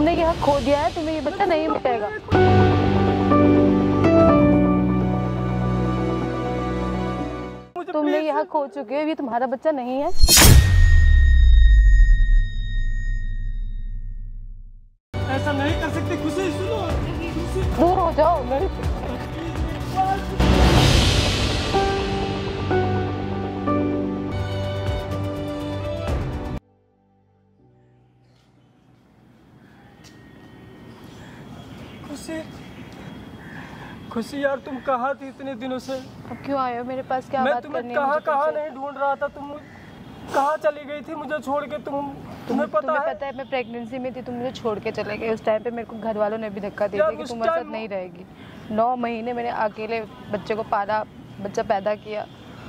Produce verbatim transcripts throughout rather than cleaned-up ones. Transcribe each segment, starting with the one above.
तुमने ये हक खो दिया है, तुम्हें ये बच्चा नहीं मिलेगा। तुमने ये हक खो चुके हो, ये तुम्हारा बच्चा नहीं है। ऐसा नहीं कर सकते। खुशी सुनो, दूर हो जाओ। नहीं खुशी, खुशी यार तुम कहाँ थी इतने दिनों से? अब क्यों आए हो मेरे पास? क्या मैं बात तुम्हें करनी है? कहाँ कहाँ नहीं ढूंढ रहा था, तुम कहाँ चली गई थी मुझे छोड़ के? तुम तुम्हें पता तुम्हें है? पता है मैं प्रेगनेंसी में थी, तुम मुझे छोड़ के चले गए। उस टाइम पे मेरे को घर वालों ने भी धक्का दे दिया कि तुम मेरे साथ नहीं रहेगी। नौ महीने मैंने अकेले बच्चे को पाला, बच्चा पैदा किया।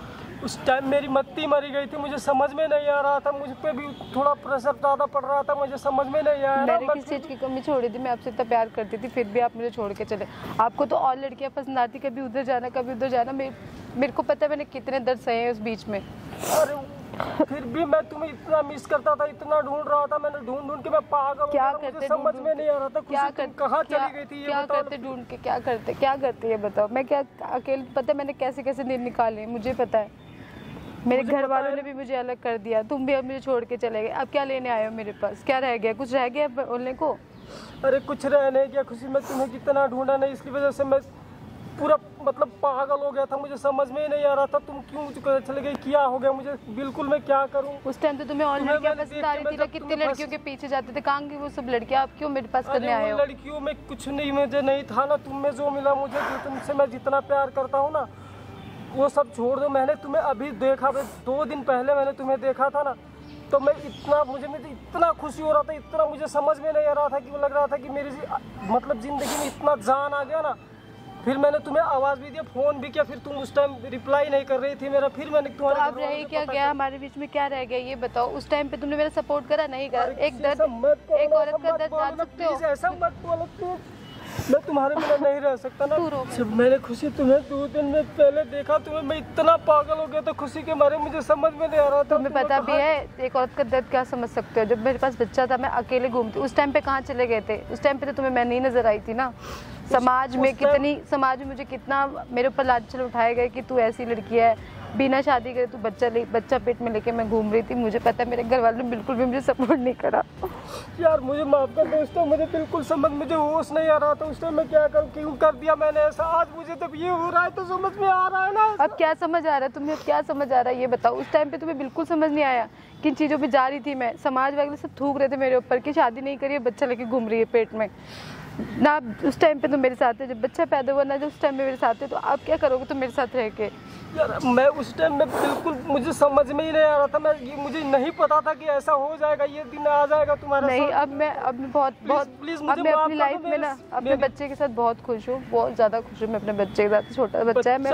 उस टाइम मेरी मत्ती मरी गई थी, मुझे समझ में नहीं आ रहा था, मुझ पे भी थोड़ा प्रेशर ज़्यादा पड़ रहा था, मुझे समझ में नहीं आ रहा। मैंने किस चीज़ की कमी छोड़ी थी? मैं आपसे इतना प्यार करती थी, फिर भी आप मुझे छोड़ के चले। आपको तो और लड़कियां पसंद आती, कभी उधर जाना कभी उधर जाना। मेरे मेरे को पता है मैंने कितने दर्द सहे हैं उस बीच में। अरे फिर भी मैं तुम्हें इतना मिस करता था, इतना ढूंढ रहा था, मैंने ढूंढ ढूंढ के मैं पागल क्या हो गया, करते? मुझे समझ में नहीं आ रहा था। क्या करते? कहाँ चली गई थी? ये क्या बताओ। करते ढूंढ के? क्या करते क्या करते ये बताओ। मैं क्या अकेले, पता है मैंने कैसे कैसे दिन निकाले, मुझे पता है। मेरे घर वालों ने भी मुझे अलग कर दिया, तुम भी अब मुझे छोड़ के चले गए। अब क्या लेने आए हो मेरे पास? क्या रह गया? कुछ रह गया बोलने को? अरे कुछ रह नहीं गया खुशी, मैं तुम्हें कितना ढूंढा नहीं, इसकी वजह से मैं पूरा मतलब पागल हो गया था, मुझे समझ में ही नहीं आ रहा था तुम क्यों चले गई, क्या हो गया मुझे, बिल्कुल मैं क्या करूं। उस टाइम तो तुम्हें और लड़कियां पसंद आ रही थी ना, कितने लड़कियों के पीछे जाते थे, कहाँ की वो सब लड़कियां? आप क्यों मेरे पास करने आए हो? लड़कियों में कुछ नहीं, मुझे नहीं था ना, तुम में जो मिला मुझे, तुमसे मैं जितना प्यार करता हूँ ना वो सब छोड़ दो। मैंने तुम्हें अभी देखा, दो दिन पहले मैंने तुम्हें देखा था ना, तो मैं इतना मुझे मुझे इतना खुशी हो रहा था, इतना मुझे समझ में नहीं आ रहा था कि वो लग रहा था कि मेरी मतलब ज़िंदगी में इतना जान आ गया ना। फिर मैंने तुम्हें आवाज़ भी दिया, फ़ोन भी किया, फिर तुम उस टाइम रिप्लाई नहीं कर रही थी मेरा, फिर मैंने तुम्हारे तो अब रह क्या गया हमारे बीच में? क्या रह गया ये बताओ। उस टाइम पे तुमने मेरा सपोर्ट करा नहीं करा? एक दर्द, एक औरत का दर्द जान सकते हो? ऐसा मत बोलो, तुम मैं तुम्हारे बिना नहीं रह सकता ना। जब मैंने खुशी तुम्हें दो दिन में पहले देखा, तुम्हें मैं इतना पागल हो गया था खुशी के मारे, मुझे समझ में नहीं आ रहा था। तुम्हें पता भी है एक औरत का दर्द क्या समझ सकते हो? जब मेरे पास बच्चा था मैं अकेले घूमती, उस टाइम पे कहाँ चले गए थे? उस टाइम पे तो तुम्हें मैं नहीं नजर आई थी ना। समाज में कितनी, समाज में मुझे कितना मेरे ऊपर लांछन उठाए गए कि तू ऐसी लड़की है, बिना शादी करे तू बच्चा ले बच्चा पेट में लेके मैं घूम रही थी। मुझे पता है मेरे घर वालों ने बिल्कुल भी मुझे सपोर्ट नहीं करा। यार मुझे माफ कर दो, उस टाइम मुझे बिल्कुल समझ, मुझे होश नहीं आ रहा था उस टाइम, मैं क्या करूं, क्यों कर दिया मैंने ऐसा। आज मुझे तब ये हो रहा है तो समझ में आ रहा है ना। अब क्या समझ आ रहा है तुम्हें? अब क्या समझ आ रहा है ये बताओ। उस टाइम पे तुम्हें बिल्कुल समझ नहीं आया किन चीज़ों पे जा रही थी मैं। समाज वाले सब थूक रहे थे मेरे ऊपर कि शादी नहीं करी है, बच्चा लेके घूम रही है पेट में ना। उस टाइम पे तुम मेरे साथ थे, जब बच्चा पैदा हुआ ना, जब उस टाइम में मेरे साथ थे, तो आप क्या करोगे तुम मेरे साथ रह के? यार मैं उस टाइम में बिल्कुल मुझे समझ में ही नहीं आ रहा था, मैं ये मुझे नहीं पता था कि ऐसा हो जाएगा, ये दिन आ जाएगा तुम्हारा नहीं। अब मैं अब मैं बहुत बहुत प्लीज अब मैं अपनी लाइफ में ना अपने बच्चे के साथ बहुत खुश हूँ, बहुत ज़्यादा खुश हूँ मैं अपने बच्चे के साथ। छोटा बच्चा है मैं,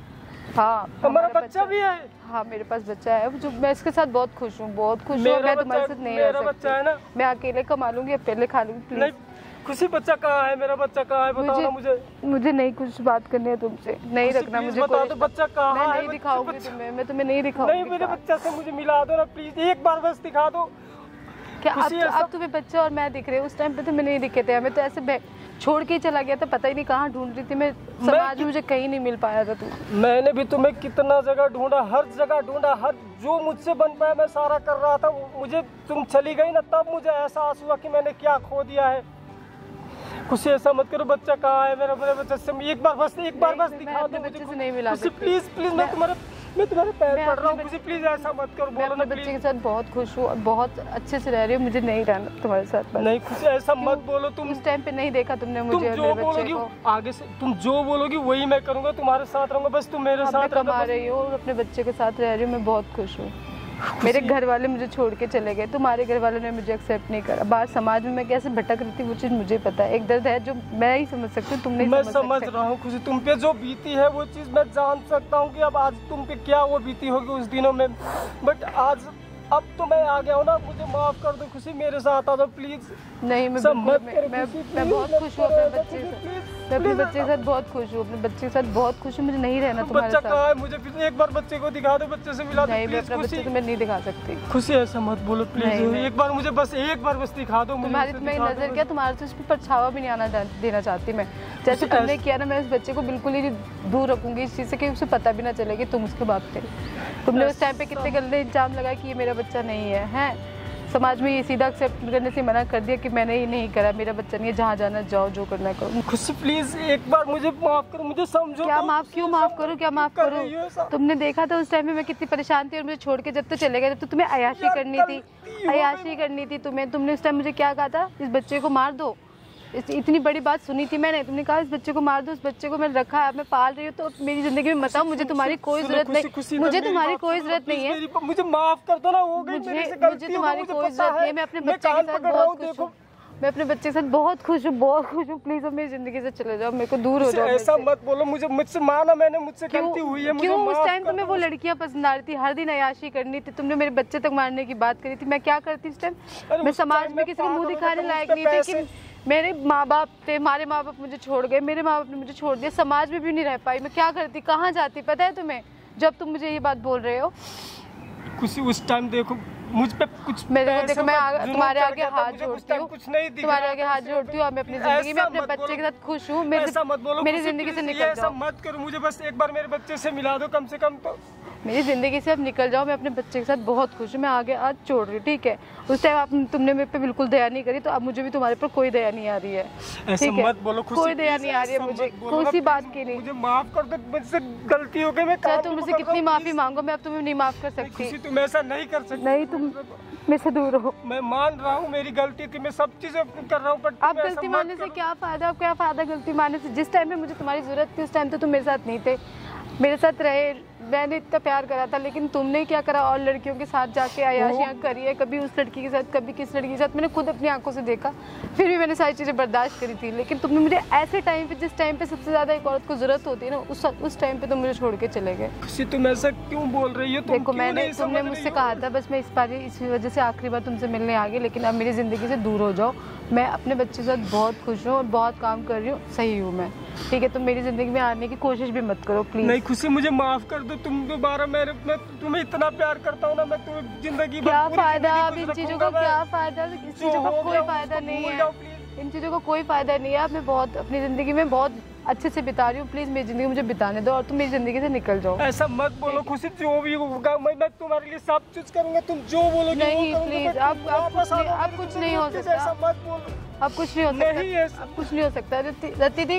हाँ हमारा बच्चा भी है। हाँ मेरे पास बच्चा है, जो मैं इसके साथ बहुत खुश हूँ, बहुत खुश हूँ। मैं तुम्हारे साथ नहीं रह सकती, मैं अकेले कमा लूंगी, अकेले खा लूंगी। प्लीज खुशी बच्चा कहाँ है? मेरा बच्चा कहाँ है? बताओ ना मुझे। मुझे नहीं कुछ बात करनी है तुमसे, नहीं रखना मुझे। बता दो बच्चा कहाँ है? मैं नहीं दिखाऊंगी तुम्हें, मैं तुम्हें नहीं दिखाऊंगी। नहीं, मेरे बच्चा से मुझे मिला दो ना प्लीज, एक बार बस दिखा दो। क्या अब तो, अब तुम्हें बच्चा और मैं दिख रहे, उस टाइम पे तुम्हें नहीं दिखे थे। हमें तो ऐसे छोड़ के ही चला गया था, पता ही नहीं कहाँ ढूंढ रही थी मैं, समाज में मुझे कहीं नहीं मिल पाया था तू। मैंने भी तुम्हें कितना जगह ढूंढा, हर जगह ढूंढा, हर जो मुझसे बन पाया मैं सारा कर रहा था। मुझे तुम चली गई ना, तब मुझे एहसास हुआ कि मैंने क्या खो दिया है। खुशी ऐसा मत करो, बच्चा कहाँ है मेरा? मेरे बच्चे से एक बार बस एक बार बस दिखा दो मुझे। से नहीं मिला खुशी प्लीज प्लीज, मैं तुम्हारे मैं तुम्हारे पैर पड़ रहा हूँ खुशी, प्लीज ऐसा मत करो। मैं अपने बच्चे के साथ बहुत खुश हूँ और बहुत अच्छे से रह रही हूँ, मुझे नहीं रहना तुम्हारे साथ। नहीं खुशी ऐसा मत बोलो, तुम उस टाइम पे नहीं देखा तुमने मुझे। तुम जो बोलोगी आगे से, तुम जो बोलोगी वही मैं करूँगा, तुम्हारे साथ रहूँगा, बस तुम मेरे साथ कमा रही हो और अपने बच्चे के साथ रह रही हूँ, मैं बहुत खुश हूँ। मेरे घर वाले मुझे छोड़ के चले गए, तुम्हारे घर वालों ने मुझे एक्सेप्ट नहीं करा। बाहर समाज में मैं कैसे भटक रही थी वो चीज़ मुझे पता है। एक दर्द है जो मैं ही समझ सकती हूँ, तुम नहीं मैं समझ समझ रहा हूँ खुशी, तुम पे जो बीती है वो चीज़ मैं जान सकता हूँ कि अब आज तुम पे क्या वो बीती होगी उस दिनों में, बट आज अब तो मैं आ गया हूँ ना, मुझे माफ कर दो खुशी, मेरे साथ आ जाओ प्लीज। नहीं मैं मैं, मैं, मैं बहुत खुश हूँ अपने बच्चे से। मैं अपने बच्चे के साथ बहुत खुश हूँ, अपने बच्चे के साथ बहुत खुश हूँ। मुझे नहीं रहना तुम्हारे बच्चा साथ। कहाँ है? मुझे फिर एक बार बच्चे को दिखा दो, बच्चे से मिला दो नहीं, मैं प्लीज। अपना बच्चे तुम्हें नहीं दिखा सकती। खुशी ऐसा मत बोलो प्लीज, एक बार मुझे बस एक बार बस दिखा दो। तुम्हारी तुम्हें नजर क्या, तुम्हारे से उस पर परछावा भी नहीं आना देना चाहती मैं। जैसे तुमने किया ना, मैं उस बच्चे को बिल्कुल ही दूर रखूंगी इस चीज़ से कि उसे पता भी ना चले कि तुम उसके बाप थे। तुमने उस टाइम पे कितने गंदे इल्जाम लगाए कि ये मेरा बच्चा नहीं है, हैं? समाज में ये सीधा एक्सेप्ट करने से मना कर दिया कि मैंने ही नहीं करा, मेरा बच्चा नहीं है, जहाँ जाना जाओ, जो करना करो। खुशी प्लीज एक बार मुझे माफ करो, मुझे समझो। क्या माफ, क्यों माफ करूँ, क्या माफ करूँ? तुमने देखा था उस टाइम में मैं कितनी परेशान थी और मुझे छोड़ के जब तो चले गए, जब तो तुम्हें अयाशी करनी थी, अयाशी करनी थी तुम्हें। तुमने उस टाइम मुझे क्या कहा था, इस बच्चे को मार दो। इस इतनी बड़ी बात सुनी थी मैंने, तुमने कहा इस बच्चे को मार दो, इस बच्चे को मैं रखा है, मैं पाल रही हूँ, तो मेरी जिंदगी में बताओ, मुझे तुम्हारी कोई जरूरत नहीं, मुझे तुम्हारी कोई जरूरत नहीं है, मुझे माफ कर दो ना, हो गई मुझे मेरे से गलती, मुझे तुम्हारी कोई जरूरत नहीं है। मैं अपने बच्चे के साथ बहुत खुश हूँ, मैं अपने बच्चे के साथ बहुत खुश हूँ, बहुत खुश हूँ। प्लीज अब मेरी जिंदगी से चले जाओ, मेरे को दूर हो जाओ। ऐसा मत बोलो, मुझे मुझसे माना, मैंने मुझसे गलती हुई है, क्यों उस टाइम तुम्हें वो लड़कियां पसंद आ रही थी, हर दिन अयाशी करनी थी, तुमने मेरे बच्चे तक मारने की बात करी थी, मैं क्या करती उस टाइम? मैं समाज में किसी को मुंह दिखाने लायक नहीं थी कि मेरे माँ बाप थे, हमारे माँ बाप मुझे छोड़ गए, मेरे माँ बाप ने मुझे छोड़ दिया, समाज में भी नहीं रह पाई, मैं क्या करती, कहाँ जाती? पता है तुम्हें, जब तुम मुझे ये बात बोल रहे हो? खुशी उस टाइम देखो मुझ पे कुछ मेरे को देखो, मैं आ, तुम्हारे आगे हाथ जोड़ती हूँ, तुम्हारे आगे हाथ जोड़ती हूँ, मैं अपनी जिंदगी में अपने बच्चे के साथ खुश हूँ। मेरी जिंदगी से निकल जाओ, मत करो, मुझे बस एक बार मेरे बच्चे से मिला दो कम से कम। तो मेरी ज़िंदगी से अब निकल जाओ, मैं अपने बच्चे के साथ बहुत खुश हूँ, मैं आगे आज छोड़ रही हूँ, ठीक है? उस टाइम आप तुमने मेरे पे बिल्कुल दया नहीं करी, तो अब मुझे भी तुम्हारे पर कोई दया नहीं आ रही है, ठीक है? मत बोलो, कोई दया नहीं आ रही है मुझे, कोई सी बात की नहीं। मुझे माफ कर दो, मुझसे गलती हो गई, मैं चाहे तुम मुझसे कितनी माफी मांगो, मैं अब तुम्हें नहीं माफ कर सकती। तुम ऐसा नहीं कर सकती, नहीं, तुम मेरे से दूर हो। मैं मान रहा हूँ मेरी गलती थी, मैं सब चीजें कर रहा हूँ, पर आप गलती मानने से क्या फायदा, क्या फायदा गलती मानने से? जिस टाइम पे मुझे तुम्हारी जरूरत थी उस टाइम तो तुम मेरे साथ नहीं थे, मेरे साथ रहे, मैंने इतना प्यार करा था, लेकिन तुमने क्या करा, और लड़कियों के साथ जाके अयाशियाँ करी है, कभी उस लड़की के साथ, कभी किस लड़की के साथ, मैंने खुद अपनी आंखों से देखा, फिर भी मैंने सारी चीज़ें बर्दाश्त करी थी। लेकिन तुमने मुझे ऐसे टाइम पे, जिस टाइम पे सबसे ज़्यादा एक औरत को ज़रूरत होती है ना, उस उस टाइम पे तुम मुझे छोड़ के चले गए। खुशी तुम ऐसा क्यों बोल रही हो? देखो मैंने, तुमने मुझसे कहा था बस मैं इस बार इसी वजह से आखिरी बार तुमसे मिलने आ गई, लेकिन अब मेरी ज़िंदगी से दूर हो जाओ। मैं अपने बच्चे के साथ बहुत खुश हूँ और बहुत काम कर रही हूँ, सही हूँ मैं, ठीक है? तुम मेरी ज़िंदगी में आने की कोशिश भी मत करो प्लीज़। नहीं खुशी, मुझे माफ कर दो, तुम दोबारा, मैं मैं तुम्हें इतना प्यार करता हूँ ना, मैं तुम्हें जिंदगी क्या फायदा अब इन चीज़ों का, क्या फायदा? इस चीज़ों का कोई फायदा नहीं है, इन चीज़ों का कोई फायदा नहीं है। मैं बहुत अपनी ज़िंदगी में बहुत अच्छे से बिता रही हूँ, प्लीज़ मेरी ज़िंदगी मुझे बिताने दो और तुम मेरी ज़िंदगी से निकल जाओ। ऐसा मत बोलो खुशी, जो भी होगा मैं मैं तुम्हारे लिए सब कुछ करूँगा, तुम जो बोलोगे नहीं प्लीज़, अब अब कुछ नहीं हो सकता, ऐसा मत बोलो, अब कुछ नहीं हो सकता, अब कुछ नहीं हो सकता। रति दी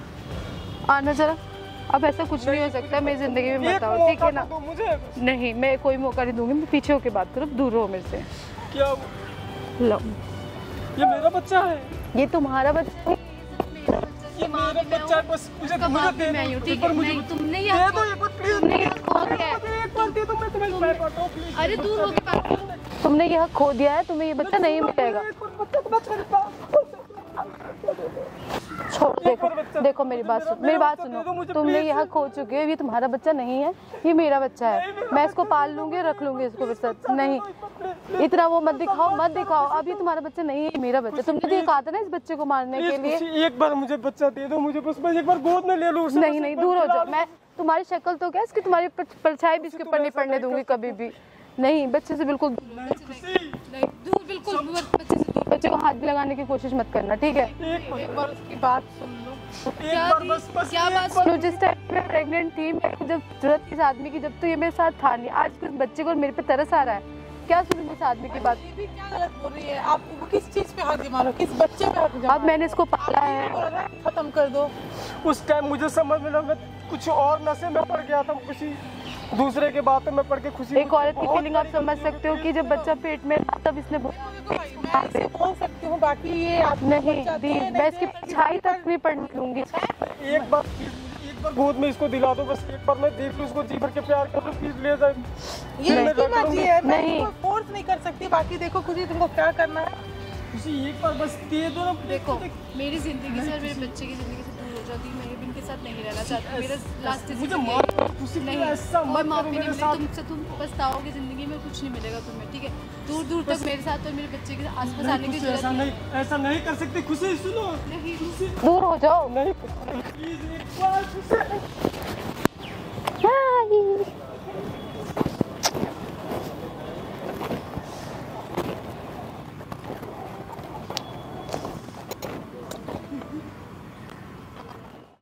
आना जरा, अब ऐसा कुछ नहीं हो सकता मेरी ज़िंदगी में, बताओ, ठीक है ना? मुझे नहीं, मैं कोई मौका नहीं दूंगी, मैं पीछे होके बात करूँ, दूर रहो मेरे से। क्या लो, ये मेरा बच्चा है, ये तुम्हारा बच्चा, ये मेरा बच्चा है, बस मुझे मुझे दे मैं हूँ, दो, ठीक है? मुझे तुमने दे ये दो, एक बार प्लीज, तुमने ये खो दिया है, एक बार दे दो, मैं तुम्हें मैं करता हूं प्लीज। अरे दूर होके बात करो, तुमने यह खो दिया है, तुम्हें ये बच्चा नहीं मिलेगा। छोड़, देखो देखो मेरी बात सुनो, मेरी बात सुनो, तुमने यह खो चुके हो, ये तुम्हारा बच्चा नहीं है, ये मेरा बच्चा है, मैं इसको पाल लूंगी, रख लूंगी इसको मेरे साथ। नहीं, इतना वो मत दिखाओ, मत दिखाओ, अब ये तुम्हारा बच्चा नहीं है, मेरा बच्चा। तुमने तो ये कहा था ना इस बच्चे को मारने के लिए। एक बार मुझे बच्चा दे दो, मुझे बस मैं एक बार गोद में ले लूं। नहीं नहीं, दूर हो जाओ, मैं तुम्हारी शक्ल तो क्या, इसकी तुम्हारी परछाई भी इसके ऊपर नहीं पड़ने दूंगी कभी भी। नहीं, बच्चे से बिल्कुल नहीं, दूर, बिल्कुल बच्चे से, बच्चे को हाथ भी लगाने की कोशिश मत करना, ठीक है? एक बार उसकी बात सुन लो, एक बार बस बस क्या बात सुनो? जिस टाइम मैं प्रेग्नेंट थी, मैं जब जरूरत थी इस आदमी की, जब तो ये मेरे साथ था नहीं, आज कुछ बच्चे को मेरे पे तरस आ रहा है, क्या सुनूं इस आदमी की बात? ये भी क्या गलत बोल रही है आप? किस चीज पे हाथ मारो, किस बच्चे पे हाथ? अब मैंने इसको पाला है, खत्म कर दो। उस टाइम मुझे समझ में लगा, कुछ और नशे में पड़ गया था, खुशी दूसरे के बातों में पड़ के खुशी। एक औरत की फीलिंग आप समझ सकते हो कि जब बच्चा पेट में था तब इसने मैं इसे बोल सकती हूँ, बाकी ये आप नहीं दी, मैं इसकी परछाई तक नहीं पढ़ने दूंगी। एक बार एक बार गोद में इसको दिला दो, बस एक बार मैं देख लूं उसको, जी भर के प्यार कर लूं, प्लीज ले जाए। ये इसकी मर्जी है, मैं नहीं फोर्स नहीं कर सकती, बाकी देखो खुशी तुमको क्या करना है। खुशी एक बार बस दे दो ना। देखो मेरी जिंदगी से और मेरे बच्चे की जिंदगी से दूर हो हो जाती, मैं इनके साथ नहीं रहना चाहती, मेरा लास्ट मुझे माफ करो खुशी, नहीं, ऐसा कोई मत माफी करो नहीं मेरे मिलेगी साथ। तुमसे, तुम पछताओगे जिंदगी में, कुछ नहीं मिलेगा तुम्हें, ठीक है। दूर दूर तक मेरे साथ और मेरे बच्चे के आसपास आने की खुशी, जरूरत ऐसा नहीं नहीं ऐसा नहीं कर सकती खुशी, सुनो नहीं। खुशी, दूर हो जाओ। नहीं प्लीज एक बार खुशी